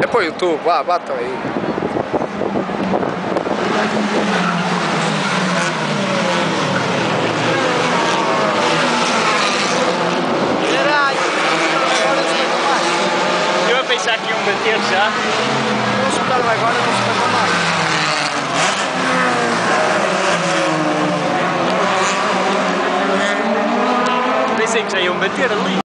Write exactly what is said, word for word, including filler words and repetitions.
É para o YouTube, vá, batam aí. Caralho! Agora não se pega mais. Eu a pensar que iam bater já. Não se pegaram agora, não se pega mais. Pensei que já iam bater ali.